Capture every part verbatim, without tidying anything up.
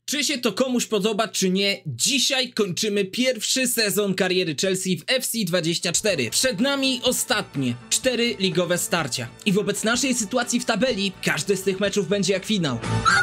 Czy się to komuś podoba, czy nie? Dzisiaj kończymy pierwszy sezon kariery Chelsea w F C dwadzieścia cztery. Przed nami ostatnie cztery ligowe starcia. I wobec naszej sytuacji w tabeli, każdy z tych meczów będzie jak finał.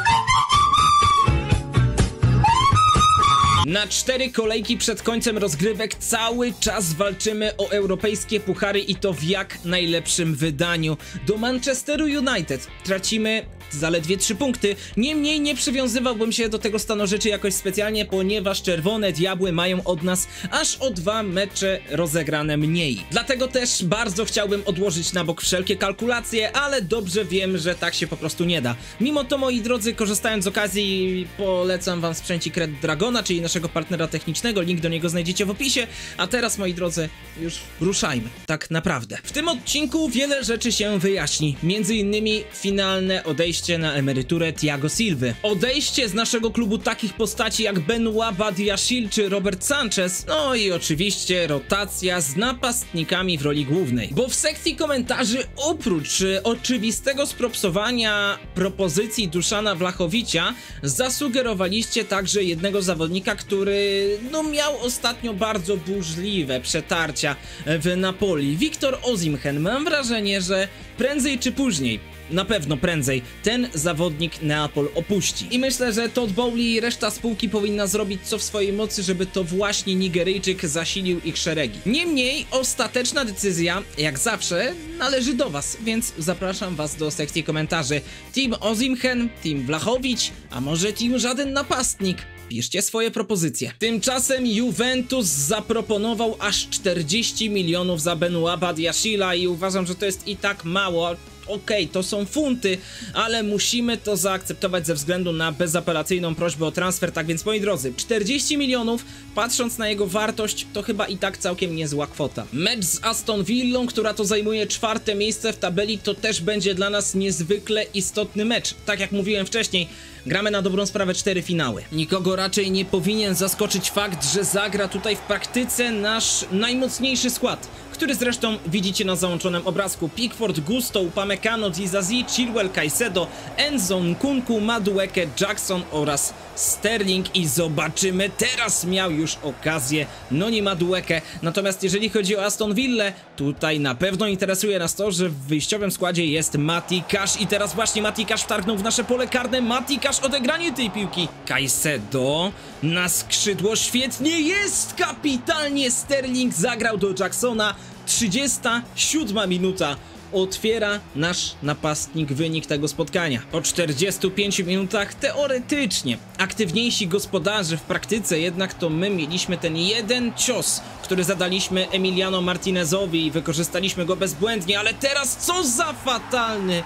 Na cztery kolejki przed końcem rozgrywek cały czas walczymy o europejskie puchary i to w jak najlepszym wydaniu. Do Manchesteru United tracimy zaledwie trzy punkty, niemniej nie przywiązywałbym się do tego stanu rzeczy jakoś specjalnie, ponieważ Czerwone Diabły mają od nas aż o dwa mecze rozegrane mniej. Dlatego też bardzo chciałbym odłożyć na bok wszelkie kalkulacje, ale dobrze wiem, że tak się po prostu nie da. Mimo to, moi drodzy, korzystając z okazji, polecam wam sprzęcik Red Dragona, czyli naszego partnera technicznego, link do niego znajdziecie w opisie, a teraz, moi drodzy, już ruszajmy, tak naprawdę. W tym odcinku wiele rzeczy się wyjaśni, między innymi finalne odejście na emeryturę Thiago Silvy. Odejście z naszego klubu takich postaci jak Benoit Badiashile czy Robert Sanchez, no i oczywiście rotacja z napastnikami w roli głównej. Bo w sekcji komentarzy oprócz y, oczywistego spropsowania propozycji Duszana Vlahovicia zasugerowaliście także jednego zawodnika, który no miał ostatnio bardzo burzliwe przetarcia w Napoli. Victor Osimhen. Mam wrażenie, że prędzej czy później, na pewno prędzej, ten zawodnik Neapol opuści. I myślę, że Todd Boehly i reszta spółki powinna zrobić co w swojej mocy, żeby to właśnie Nigeryjczyk zasilił ich szeregi. Niemniej ostateczna decyzja, jak zawsze, należy do was, więc zapraszam was do sekcji komentarzy. Team Osimhen, Team Vlahovic, a może team żaden napastnik? Piszcie swoje propozycje. Tymczasem Juventus zaproponował aż czterdzieści milionów za Benoit Badiashile'a i uważam, że to jest i tak mało. Okej, okay, to są funty, ale musimy to zaakceptować ze względu na bezapelacyjną prośbę o transfer. Tak więc, moi drodzy, czterdzieści milionów, patrząc na jego wartość, to chyba i tak całkiem niezła kwota. Mecz z Aston Villą, która to zajmuje czwarte miejsce w tabeli, to też będzie dla nas niezwykle istotny mecz. Tak jak mówiłem wcześniej, gramy na dobrą sprawę cztery finały. Nikogo raczej nie powinien zaskoczyć fakt, że zagra tutaj w praktyce nasz najmocniejszy skład, który zresztą widzicie na załączonym obrazku. Pickford, Gusto, Upamecano, Dizazi, Chilwell, Caicedo, Enzo, Nkunku, Madueke, Jackson oraz Sterling. I zobaczymy, teraz miał już okazję Noni Madueke. Natomiast jeżeli chodzi o Aston Villę, tutaj na pewno interesuje nas to, że w wyjściowym składzie jest Mati Cash i teraz właśnie Mati Cash wtargnął w nasze pole karne. Mati Cash, odegranie tej piłki. Caicedo na skrzydło, świetnie jest, kapitalnie. Sterling zagrał do Jacksona. trzydziesta siódma minuta. Otwiera nasz napastnik wynik tego spotkania. Po czterdziestu pięciu minutach teoretycznie aktywniejsi gospodarze, w praktyce jednak to my mieliśmy ten jeden cios, który zadaliśmy Emiliano Martinezowi i wykorzystaliśmy go bezbłędnie, ale teraz co za fatalny...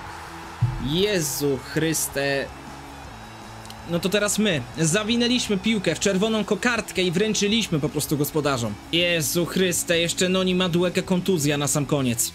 Jezu Chryste... No to teraz my zawinęliśmy piłkę w czerwoną kokardkę i wręczyliśmy po prostu gospodarzom. Jezu Chryste, jeszcze Noni Madueke kontuzja na sam koniec.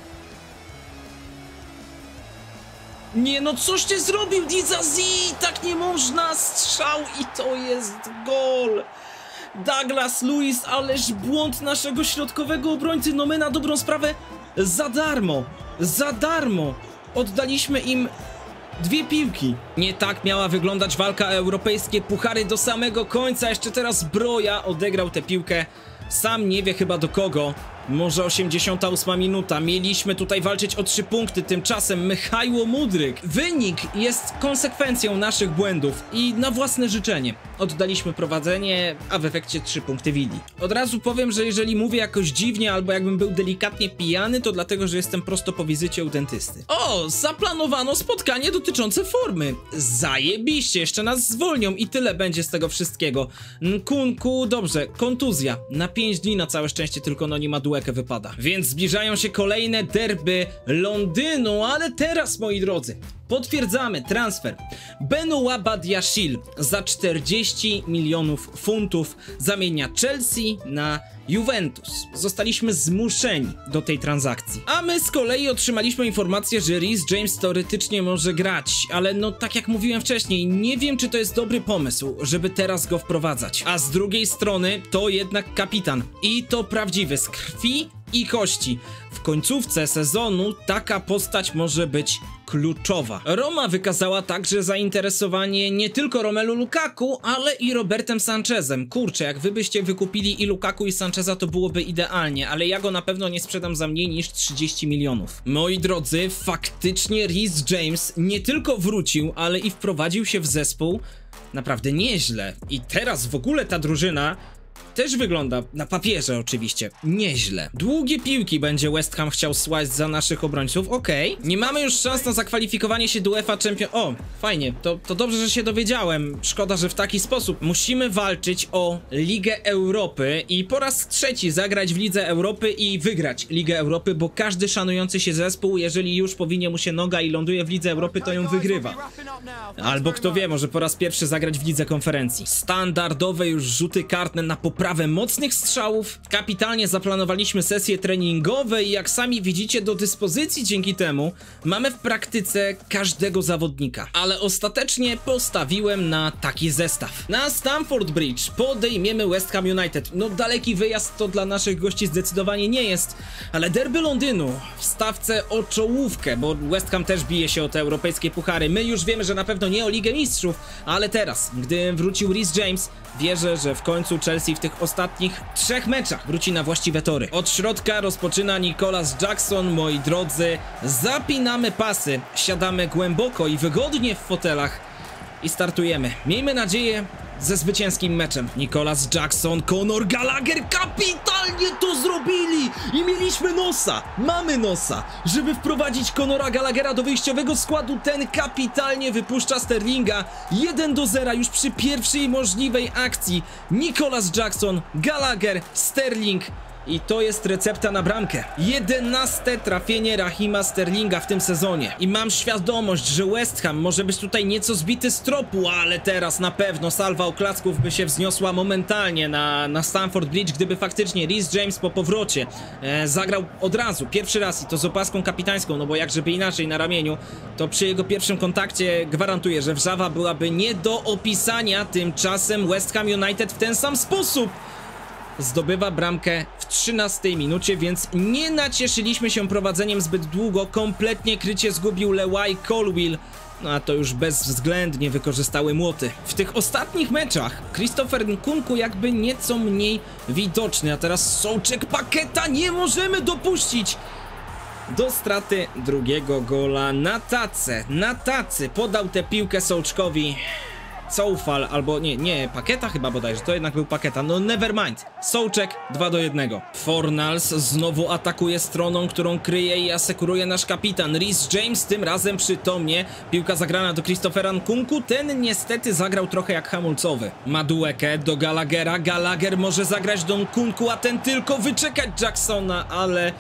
Nie no, coś ty zrobił, Dizazi! Tak nie można! Strzał i to jest gol! Douglas Luiz, ależ błąd naszego środkowego obrońcy. No my na dobrą sprawę za darmo, za darmo oddaliśmy im dwie piłki. Nie tak miała wyglądać walka o europejskie puchary do samego końca. Jeszcze teraz Broja odegrał tę piłkę. Sam nie wie chyba do kogo. Może osiemdziesiąta ósma minuta. Mieliśmy tutaj walczyć o trzy punkty. Tymczasem Michajło Mudryk. Wynik jest konsekwencją naszych błędów i na własne życzenie oddaliśmy prowadzenie, a w efekcie trzy punkty Willi. Od razu powiem, że jeżeli mówię jakoś dziwnie albo jakbym był delikatnie pijany, to dlatego, że jestem prosto po wizycie u dentysty. O, zaplanowano spotkanie dotyczące formy. Zajebiście, jeszcze nas zwolnią i tyle będzie z tego wszystkiego. Nkunku, dobrze, kontuzja. Na pięć dni na całe szczęście tylko Noni Madueke wypada. Więc zbliżają się kolejne derby Londynu, ale teraz, moi drodzy, potwierdzamy transfer. Benoit Badiashile za czterdzieści milionów funtów zamienia Chelsea na Juventus. Zostaliśmy zmuszeni do tej transakcji. A my z kolei otrzymaliśmy informację, że Reece James teoretycznie może grać, ale no tak jak mówiłem wcześniej, nie wiem, czy to jest dobry pomysł, żeby teraz go wprowadzać. A z drugiej strony to jednak kapitan. I to prawdziwy, z krwi i kości. W końcówce sezonu taka postać może być kluczowa. Roma wykazała także zainteresowanie nie tylko Romelu Lukaku, ale i Robertem Sanchezem. Kurczę, jak wy byście wykupili i Lukaku i Sancheza, to byłoby idealnie, ale ja go na pewno nie sprzedam za mniej niż trzydzieści milionów. Moi drodzy, faktycznie Reece James nie tylko wrócił, ale i wprowadził się w zespół naprawdę nieźle. I teraz w ogóle ta drużyna też wygląda, na papierze oczywiście, nieźle. Długie piłki będzie West Ham chciał słaść za naszych obrońców, okej. Okay. Nie mamy już szans na zakwalifikowanie się do UEFA Champions... O, fajnie, to, to dobrze, że się dowiedziałem. Szkoda, że w taki sposób. Musimy walczyć o Ligę Europy i po raz trzeci zagrać w Lidze Europy i wygrać Ligę Europy, bo każdy szanujący się zespół, jeżeli już powinie mu się noga i ląduje w Lidze Europy, to ją wygrywa. Albo kto wie, może po raz pierwszy zagrać w Lidze Konferencji. Standardowe już rzuty kartne na poprawę Prawę mocnych strzałów. Kapitalnie zaplanowaliśmy sesje treningowe i jak sami widzicie, do dyspozycji dzięki temu mamy w praktyce każdego zawodnika. Ale ostatecznie postawiłem na taki zestaw. Na Stamford Bridge podejmiemy West Ham United. No daleki wyjazd to dla naszych gości zdecydowanie nie jest, ale derby Londynu w stawce o czołówkę, bo West Ham też bije się o te europejskie puchary. My już wiemy, że na pewno nie o Ligę Mistrzów, ale teraz, gdy wrócił Reece James, wierzę, że w końcu Chelsea w tych ostatnich trzech meczach wróci na właściwe tory. Od środka rozpoczyna Nicolas Jackson, moi drodzy. Zapinamy pasy, siadamy głęboko i wygodnie w fotelach i startujemy. Miejmy nadzieję ze zwycięskim meczem. Nicolas Jackson, Conor Gallagher, kapitalnie to zrobili! I mieliśmy nosa, mamy nosa, żeby wprowadzić Conora Gallaghera do wyjściowego składu. Ten kapitalnie wypuszcza Sterlinga. jeden do zera już przy pierwszej możliwej akcji. Nicolas Jackson, Gallagher, Sterling. I to jest recepta na bramkę. jedenaste trafienie Rahima Sterlinga w tym sezonie. I mam świadomość, że West Ham może być tutaj nieco zbity z tropu, ale teraz na pewno salwa oklasków by się wzniosła momentalnie na, na Stamford Bridge, gdyby faktycznie Reece James po powrocie e, zagrał od razu, pierwszy raz i to z opaską kapitańską, no bo jak żeby inaczej na ramieniu, to przy jego pierwszym kontakcie gwarantuję, że wrzawa byłaby nie do opisania. Tymczasem West Ham United w ten sam sposób zdobywa bramkę w trzynastej minucie, więc nie nacieszyliśmy się prowadzeniem zbyt długo. Kompletnie krycie zgubił Lewaj Colwill, no a to już bezwzględnie wykorzystały młoty. W tych ostatnich meczach Christopher Nkunku jakby nieco mniej widoczny, a teraz Souček Paqueta nie możemy dopuścić do straty drugiego gola. Na tacę, na tacy podał tę piłkę Součkowi Coufal, albo nie, nie, Paqueta chyba bodajże, to jednak był Paqueta, no nevermind. Souček dwa do jednego. Fornals znowu atakuje stroną, którą kryje i asekuruje nasz kapitan. Reece James tym razem przytomnie. Piłka zagrana do Christophera Nkunku, ten niestety zagrał trochę jak hamulcowy. Madueke do Gallaghera, Gallagher może zagrać do Nkunku, a ten tylko wyczekać Jacksona, ale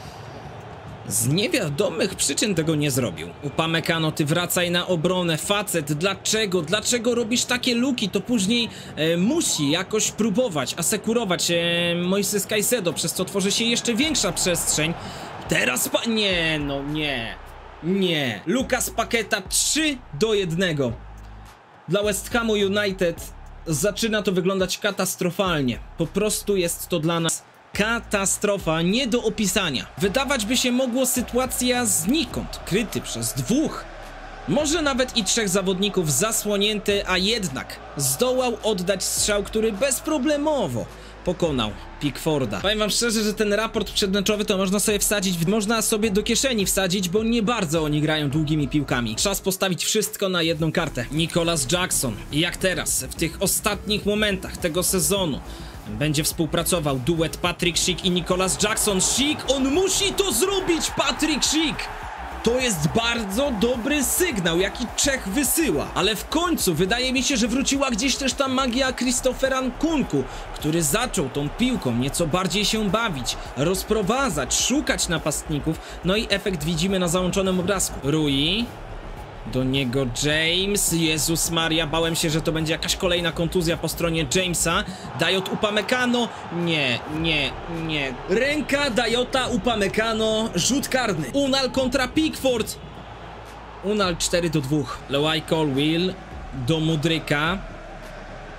z niewiadomych przyczyn tego nie zrobił. Upamecano, ty wracaj na obronę. Facet, dlaczego? Dlaczego robisz takie luki? To później e, musi jakoś próbować asekurować e, Moises Caicedo, przez co tworzy się jeszcze większa przestrzeń. Teraz pa... Nie, no nie. Nie. Lucas Paqueta trzy do jednego. Dla West Hamu United zaczyna to wyglądać katastrofalnie. Po prostu jest to dla nas katastrofa, nie do opisania. Wydawać by się mogło sytuacja znikąd, kryty przez dwóch, może nawet i trzech zawodników, zasłonięty, a jednak zdołał oddać strzał, który bezproblemowo pokonał Pickforda. Powiem wam szczerze, że ten raport przedmeczowy to można sobie wsadzić, można sobie do kieszeni wsadzić, bo nie bardzo oni grają długimi piłkami. Czas postawić wszystko na jedną kartę. Nicolas Jackson, jak teraz, w tych ostatnich momentach tego sezonu, będzie współpracował duet Patrick Schick i Nicolas Jackson. Schick, on musi to zrobić! Patrick Schick! To jest bardzo dobry sygnał, jaki Czech wysyła. Ale w końcu wydaje mi się, że wróciła gdzieś też ta magia Christophera Nkunku, który zaczął tą piłką nieco bardziej się bawić, rozprowadzać, szukać napastników. No i efekt widzimy na załączonym obrazku. Rui, do niego James. Jezus Maria, bałem się, że to będzie jakaś kolejna kontuzja po stronie Jamesa. Dajot Upamecano. Nie, nie, nie. Ręka Dajota Upamecano. Rzut karny. Unal kontra Pickford. Unal cztery do dwóch. Lewaj Colwill do Mudryka.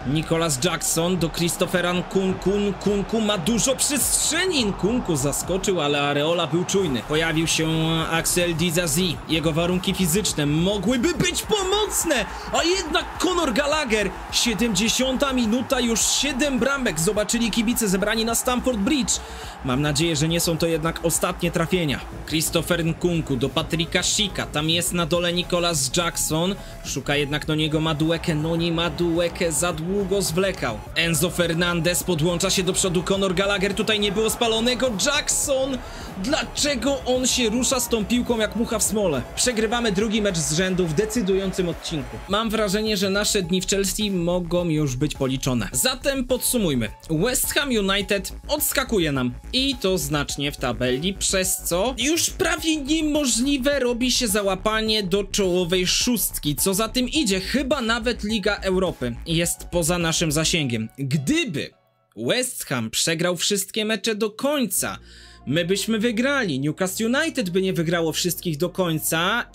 Nicholas Jackson do Christophera Nkunku. Nkunku ma dużo przestrzeni. Nkunku zaskoczył, ale Areola był czujny. Pojawił się Axel Dizazi. Jego warunki fizyczne mogłyby być pomocne, a jednak Conor Gallagher. siedemdziesiąta minuta, już siedem bramek zobaczyli kibice zebrani na Stamford Bridge. Mam nadzieję, że nie są to jednak ostatnie trafienia. Christopher Nkunku do Patryka Schicka. Tam jest na dole Nicholas Jackson. Szuka jednak do niego Madueke. No nie Madueke za długo zwlekał. Enzo Fernandez podłącza się do przodu. Conor Gallagher, tutaj nie było spalonego. Jackson! Dlaczego on się rusza z tą piłką jak mucha w smole? Przegrywamy drugi mecz z rzędu w decydującym odcinku. Mam wrażenie, że nasze dni w Chelsea mogą już być policzone. Zatem podsumujmy. West Ham United odskakuje nam i to znacznie w tabeli, przez co już prawie niemożliwe robi się załapanie do czołowej szóstki. Co za tym idzie, chyba nawet Liga Europy jest poza naszym zasięgiem. Gdyby West Ham przegrał wszystkie mecze do końca, my byśmy wygrali, Newcastle United by nie wygrało wszystkich do końca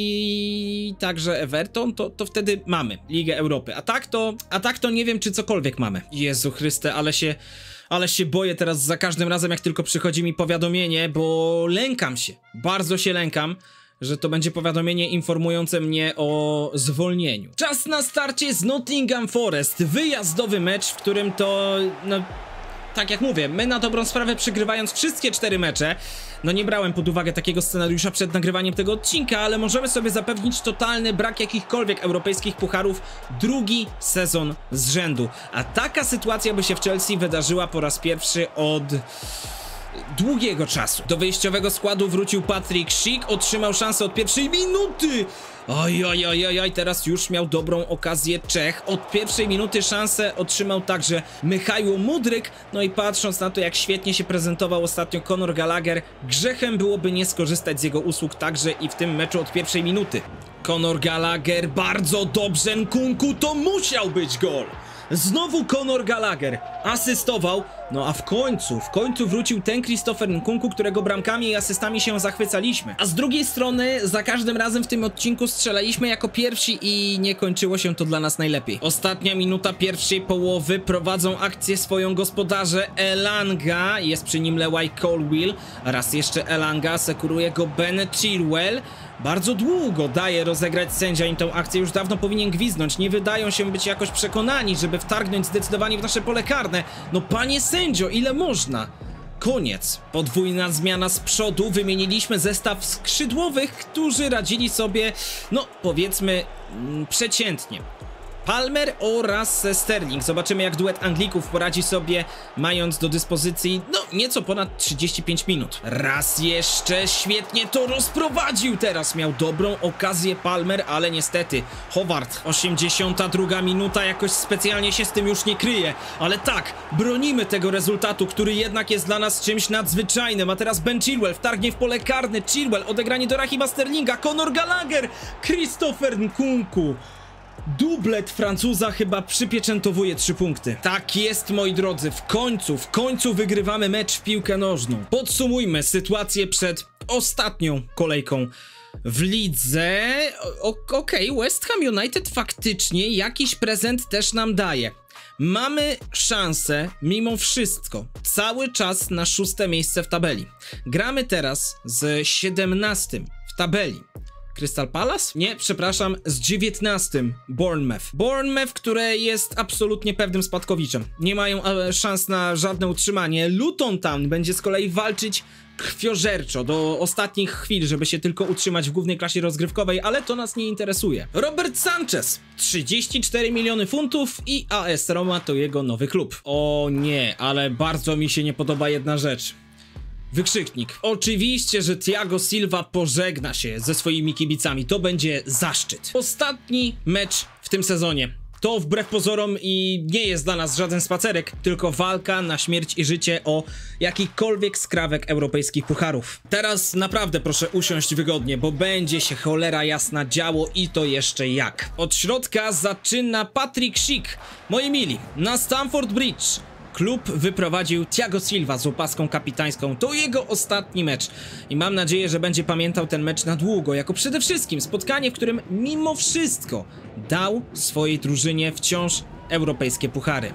i także Everton, to, to wtedy mamy Ligę Europy. A tak to, a tak to nie wiem, czy cokolwiek mamy. Jezu Chryste, ale się, ale się boję teraz za każdym razem, jak tylko przychodzi mi powiadomienie, bo lękam się, bardzo się lękam, że to będzie powiadomienie informujące mnie o zwolnieniu. Czas na starcie z Nottingham Forest, wyjazdowy mecz, w którym to, no... Tak jak mówię, my na dobrą sprawę przegrywając wszystkie cztery mecze, no nie brałem pod uwagę takiego scenariusza przed nagrywaniem tego odcinka, ale możemy sobie zapewnić totalny brak jakichkolwiek europejskich pucharów drugi sezon z rzędu. A taka sytuacja by się w Chelsea wydarzyła po raz pierwszy od długiego czasu. Do wyjściowego składu wrócił Patryk Schick, otrzymał szansę od pierwszej minuty. Oj, oj, oj, oj, oj, teraz już miał dobrą okazję Czech. Od pierwszej minuty szansę otrzymał także Michał Mudryk. No i patrząc na to, jak świetnie się prezentował ostatnio Conor Gallagher, grzechem byłoby nie skorzystać z jego usług także i w tym meczu od pierwszej minuty. Conor Gallagher, bardzo dobrze, Nkunku, to musiał być gol. Znowu Conor Gallagher asystował, no a w końcu, w końcu wrócił ten Christopher Nkunku, którego bramkami i asystami się zachwycaliśmy. A z drugiej strony, za każdym razem w tym odcinku strzelaliśmy jako pierwsi i nie kończyło się to dla nas najlepiej. Ostatnia minuta pierwszej połowy, prowadzą akcję swoją gospodarze. Elanga, jest przy nim Lewaj Colwill, raz jeszcze Elanga, sekuruje go Ben Chilwell. Bardzo długo daje rozegrać sędzia im tą akcję, już dawno powinien gwizdnąć, nie wydają się być jakoś przekonani, żeby wtargnąć zdecydowanie w nasze pole karne. No panie sędzio, ile można? Koniec. Podwójna zmiana z przodu, wymieniliśmy zestaw skrzydłowych, którzy radzili sobie, no powiedzmy, mm, przeciętnie. Palmer oraz Sterling. Zobaczymy, jak duet Anglików poradzi sobie, mając do dyspozycji, no, nieco ponad trzydzieści pięć minut. Raz jeszcze świetnie to rozprowadził. Teraz miał dobrą okazję Palmer, ale niestety Howard. osiemdziesiąta druga minuta, jakoś specjalnie się z tym już nie kryje. Ale tak, bronimy tego rezultatu, który jednak jest dla nas czymś nadzwyczajnym. A teraz Ben Chilwell wtargnie w pole karne. Chilwell, odegranie do Rahima Sterlinga. Conor Gallagher, Christopher Nkunku. Dublet Francuza chyba przypieczętowuje trzy punkty. Tak jest, moi drodzy, w końcu, w końcu wygrywamy mecz w piłkę nożną. Podsumujmy sytuację przed ostatnią kolejką w lidze. Okej, okay, West Ham United faktycznie jakiś prezent też nam daje. Mamy szansę, mimo wszystko, cały czas na szóste miejsce w tabeli. Gramy teraz z siedemnastym w tabeli Crystal Palace? Nie, przepraszam, z dziewiętnastym Bournemouth. Bournemouth, które jest absolutnie pewnym spadkowiczem. Nie mają e, szans na żadne utrzymanie. Luton Town będzie z kolei walczyć krwiożerczo do ostatnich chwil, żeby się tylko utrzymać w głównej klasie rozgrywkowej, ale to nas nie interesuje. Robert Sanchez, trzydzieści cztery miliony funtów i A S Roma to jego nowy klub. O nie, ale bardzo mi się nie podoba jedna rzecz. Wykrzyknik. Oczywiście, że Thiago Silva pożegna się ze swoimi kibicami. To będzie zaszczyt. Ostatni mecz w tym sezonie. To wbrew pozorom i nie jest dla nas żaden spacerek, tylko walka na śmierć i życie o jakikolwiek skrawek europejskich pucharów. Teraz naprawdę proszę usiąść wygodnie, bo będzie się cholera jasna działo i to jeszcze jak. Od środka zaczyna Patryk Schick. Moi mili, na Stamford Bridge klub wyprowadził Thiago Silva z opaską kapitańską. To jego ostatni mecz i mam nadzieję, że będzie pamiętał ten mecz na długo, jako przede wszystkim spotkanie, w którym mimo wszystko dał swojej drużynie wciąż europejskie puchary.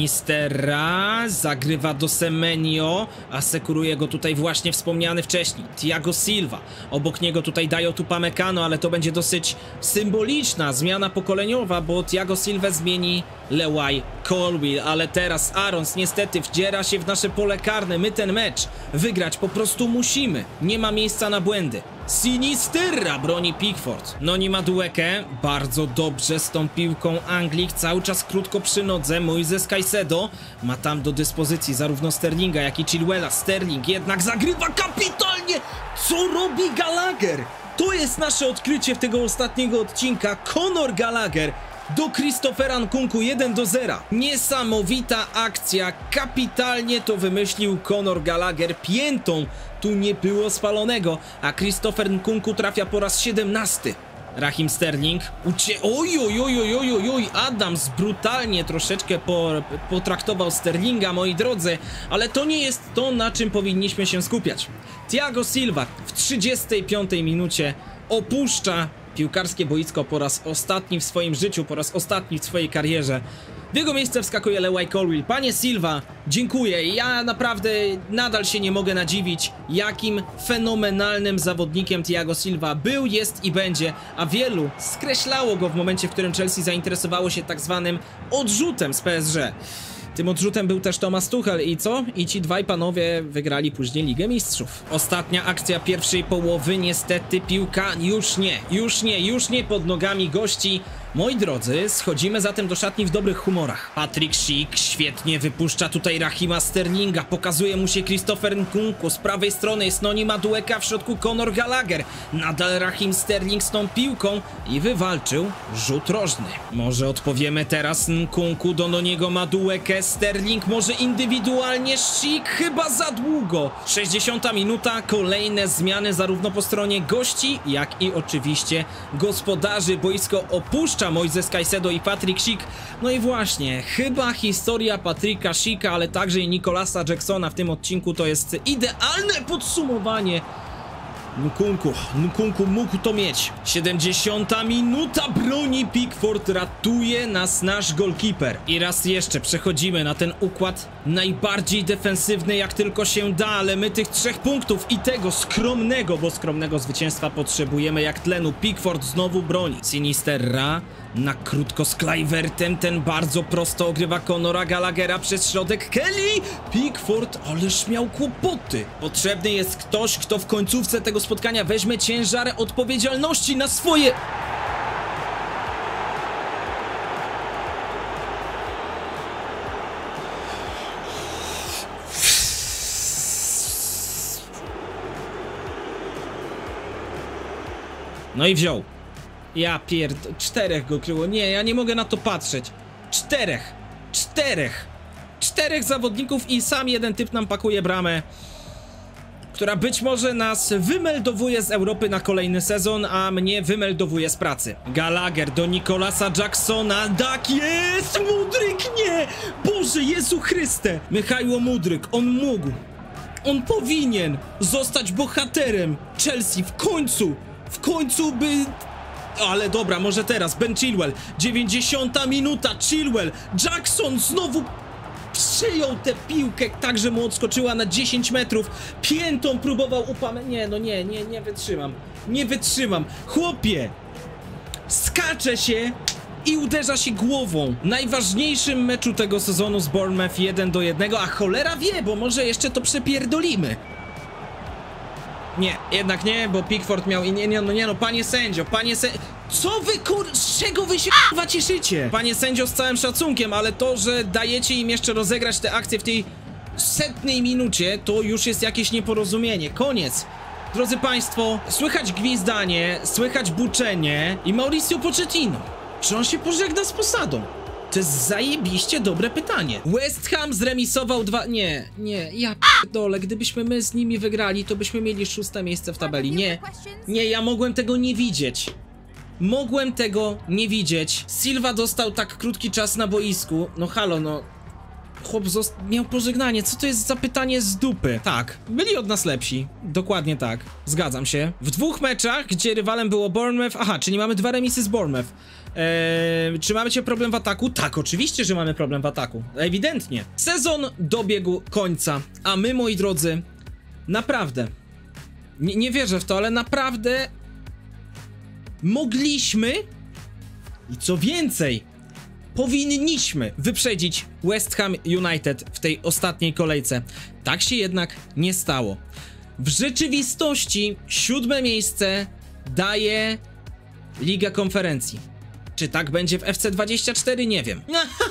Sinistera zagrywa do Semenyo, asekuruje go tutaj właśnie wspomniany wcześniej Thiago Silva. Obok niego tutaj Dayo Upamecano, ale to będzie dosyć symboliczna zmiana pokoleniowa, bo Thiago Silva zmieni Lewaj Colwill, ale teraz Arons niestety wdziera się w nasze pole karne. My ten mecz wygrać po prostu musimy. Nie ma miejsca na błędy. Sinisterra broni Pickford. Noni Madueke bardzo dobrze z tą piłką. Anglik cały czas krótko przy nodze. Moises Caicedo ma tam do dyspozycji zarówno Sterlinga, jak i Chilwella. Sterling jednak zagrywa kapitalnie. Co robi Gallagher? To jest nasze odkrycie w tego ostatniego odcinka. Conor Gallagher do Christophera Nkunku jeden do zera. Niesamowita akcja, kapitalnie to wymyślił Conor Gallagher piętą. Tu nie było spalonego, a Christopher Nkunku trafia po raz siedemnasty. Raheem Sterling ucie... Oj, oj, oj, oj, oj, oj, Adams brutalnie troszeczkę po, potraktował Sterlinga, moi drodzy, ale to nie jest to, na czym powinniśmy się skupiać. Thiago Silva w trzydziestej piątej minucie opuszcza piłkarskie boisko po raz ostatni w swoim życiu, po raz ostatni w swojej karierze. W jego miejsce wskakuje Lewaj Colwill. Panie Silva, dziękuję. Ja naprawdę nadal się nie mogę nadziwić, jakim fenomenalnym zawodnikiem Thiago Silva był, jest i będzie, a wielu skreślało go w momencie, w którym Chelsea zainteresowało się tak zwanym odrzutem z P S G. Tym odrzutem był też Thomas Tuchel i co? I ci dwaj panowie wygrali później Ligę Mistrzów. Ostatnia akcja pierwszej połowy, niestety piłka już nie, już nie, już nie pod nogami gości. Moi drodzy, schodzimy zatem do szatni w dobrych humorach. Patrick Schick świetnie wypuszcza tutaj Rahima Sterlinga, pokazuje mu się Christopher Nkunku, z prawej strony jest Noni Madueke, w środku Conor Gallagher. Nadal Raheem Sterling z tą piłką i wywalczył rzut rożny. Może odpowiemy teraz Nkunku do Noniego Madueke, Sterling może indywidualnie, Schick chyba za długo. sześćdziesiąta minuta, kolejne zmiany zarówno po stronie gości, jak i oczywiście gospodarzy. Boisko opuszcza Moises Caicedo i Patrick Schick. No i właśnie, chyba historia Patricka Schicka, ale także i Nicolasa Jacksona w tym odcinku to jest idealne podsumowanie. Nkunku, Nkunku mógł to mieć. siedemdziesiąta minuta, broni Pickford, ratuje nas nasz golkiper. I raz jeszcze przechodzimy na ten układ najbardziej defensywny jak tylko się da, ale my tych trzech punktów i tego skromnego, bo skromnego zwycięstwa potrzebujemy jak tlenu. Pickford znowu broni. Sinisterra na krótko z Kluivertem, ten bardzo prosto ogrywa Conora Gallaghera przez środek. Kelly! Pickford, ależ miał kłopoty. Potrzebny jest ktoś, kto w końcówce tego spotkania weźmie ciężar odpowiedzialności na swoje... No i wziął. Ja pierd... Czterech go kryło. Nie, ja nie mogę na to patrzeć. Czterech. Czterech. Czterech zawodników i sam jeden typ nam pakuje bramę, która być może nas wymeldowuje z Europy na kolejny sezon, a mnie wymeldowuje z pracy. Gallagher do Nicolasa Jacksona. Tak jest! Mudryk nie! Boże, Jezu Chryste! Michajło Mudryk, on mógł. On powinien zostać bohaterem Chelsea w końcu. W końcu by... Ale dobra, może teraz. Ben Chilwell. dziewięćdziesiąta minuta. Chilwell. Jackson znowu przyjął tę piłkę, tak że mu odskoczyła na dziesięć metrów. Piętą próbował upamy... Nie, no nie, nie, nie wytrzymam. Nie wytrzymam. Chłopie! Skacze się i uderza się głową. W najważniejszym meczu tego sezonu z Bournemouth jeden do jednego, a cholera wie, bo może jeszcze to przepierdolimy. Nie, jednak nie, bo Pickford miał i nie, nie, no nie, no panie sędzio, panie sędzio, co wy kur... z czego wy się k***wa cieszycie? Panie sędzio, z całym szacunkiem, ale to, że dajecie im jeszcze rozegrać tę akcję w tej setnej minucie, to już jest jakieś nieporozumienie, koniec. Drodzy państwo, słychać gwizdanie, słychać buczenie i Mauricio Pochettino. Czy on się pożegna z posadą? To jest zajebiście dobre pytanie. West Ham zremisował dwa... Nie, nie, ja p***dolę, gdybyśmy my z nimi wygrali, to byśmy mieli szóste miejsce w tabeli. Nie, nie, ja mogłem tego nie widzieć. Mogłem tego nie widzieć. Silva dostał tak krótki czas na boisku. No halo, no... chłop miał pożegnanie. Co to jest za pytanie z dupy? Tak, byli od nas lepsi. Dokładnie tak. Zgadzam się. W dwóch meczach, gdzie rywalem było Bournemouth... Aha, czyli mamy dwa remisy z Bournemouth. Eee, czy mamy problem w ataku? Tak, oczywiście, że mamy problem w ataku. Ewidentnie. Sezon dobiegł końca, a my, moi drodzy, naprawdę... Nie, nie wierzę w to, ale naprawdę... Mogliśmy... I co więcej... Powinniśmy wyprzedzić West Ham United w tej ostatniej kolejce. Tak się jednak nie stało. W rzeczywistości siódme miejsce daje Liga Konferencji. Czy tak będzie w F C dwadzieścia cztery? Nie wiem.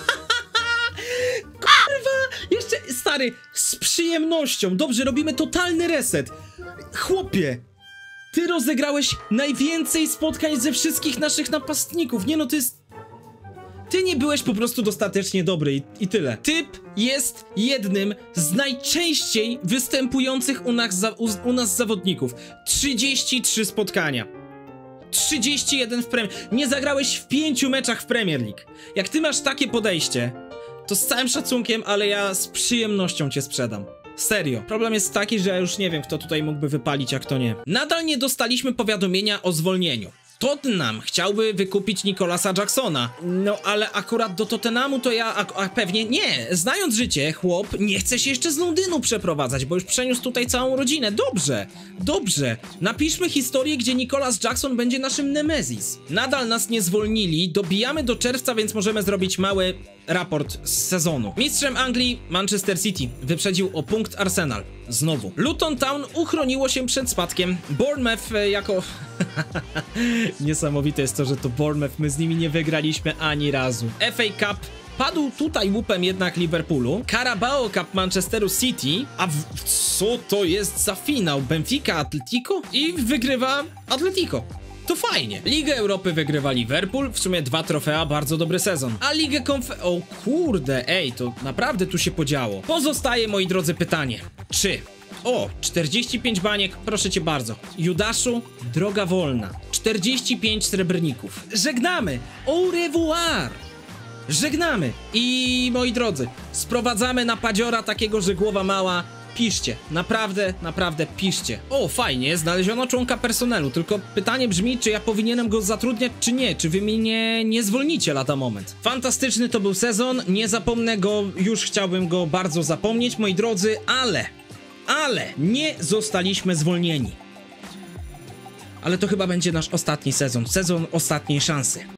Kurwa! Jeszcze, stary, z przyjemnością. Dobrze, robimy totalny reset. Chłopie, ty rozegrałeś najwięcej spotkań ze wszystkich naszych napastników. Nie no, to jest... Ty nie byłeś po prostu dostatecznie dobry i, i tyle. Typ jest jednym z najczęściej występujących u nas, za, u, u nas zawodników. trzydzieści trzy spotkania. trzydzieści jeden w Premier... Nie zagrałeś w pięciu meczach w Premier League. Jak ty masz takie podejście, to z całym szacunkiem, ale ja z przyjemnością cię sprzedam. Serio. Problem jest taki, że ja już nie wiem, kto tutaj mógłby wypalić, a kto nie. Nadal nie dostaliśmy powiadomienia o zwolnieniu. Tottenham chciałby wykupić Nicolasa Jacksona. No ale akurat do Tottenhamu to ja a, a pewnie nie. Znając życie, chłop nie chce się jeszcze z Londynu przeprowadzać, bo już przeniósł tutaj całą rodzinę. Dobrze, dobrze. Napiszmy historię, gdzie Nicolas Jackson będzie naszym Nemesis. Nadal nas nie zwolnili, dobijamy do czerwca, więc możemy zrobić mały raport z sezonu. Mistrzem Anglii Manchester City wyprzedził o punkt Arsenal. Znowu. Luton Town uchroniło się przed spadkiem. Bournemouth jako... Niesamowite jest to, że to Bournemouth, my z nimi nie wygraliśmy ani razu. F A Cup padł tutaj łupem jednak Liverpoolu. Carabao Cup Manchesteru City. A w... co to jest za finał? Benfica Atletico? I wygrywa Atletico. To fajnie. Ligę Europy wygrywa Liverpool, w sumie dwa trofea, bardzo dobry sezon. A Ligę Konf... O kurde, ej, to naprawdę tu się podziało. Pozostaje, moi drodzy, pytanie. Czy... O, czterdzieści pięć baniek, proszę cię bardzo. Judaszu, droga wolna. czterdzieści pięć srebrników. Żegnamy. Au revoir. Żegnamy. I, moi drodzy, sprowadzamy na padziora takiego, że głowa mała. Piszcie, naprawdę, naprawdę piszcie. O, fajnie, znaleziono członka personelu, tylko pytanie brzmi, czy ja powinienem go zatrudniać, czy nie, czy wy mnie nie, nie zwolnicie lada moment. Fantastyczny to był sezon, nie zapomnę go, już chciałbym go bardzo zapomnieć, moi drodzy, ale, ale nie zostaliśmy zwolnieni. Ale to chyba będzie nasz ostatni sezon, sezon ostatniej szansy.